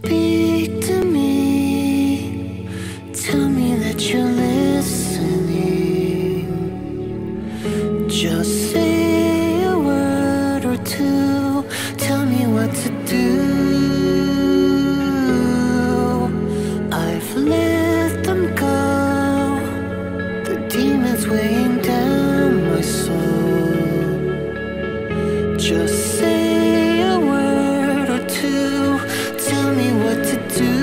Speak to me, tell me that you're listening. Just say a word or two, tell me what to do. I've let them go, the demons weighing down my soul. Just say a word or two, tell me what to do.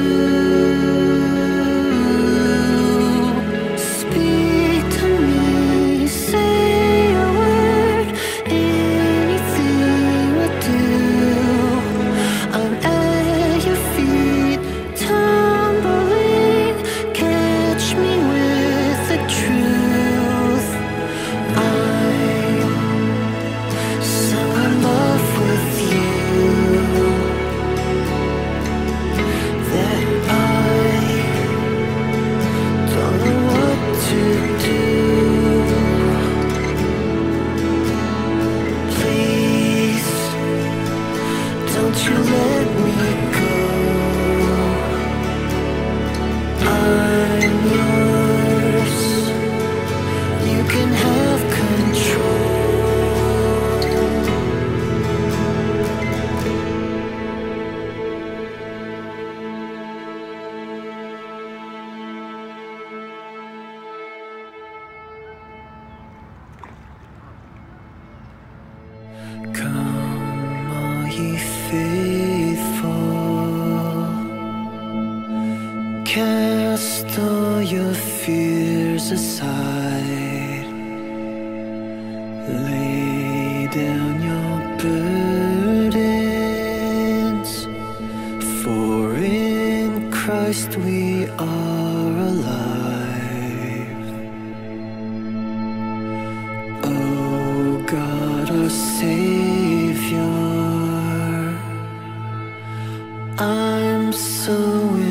Speak to me, say a word, anything will do. I'm at your feet, tumbling, catch me with the truth. I'm so in love with you that I don't know what to do. Please, don't you let me go. I'm yours, you can have control. Come, all ye faithful, cast all your fears aside, lay down your burdens, for in Christ we are alive. Oh God, our Savior, I'm so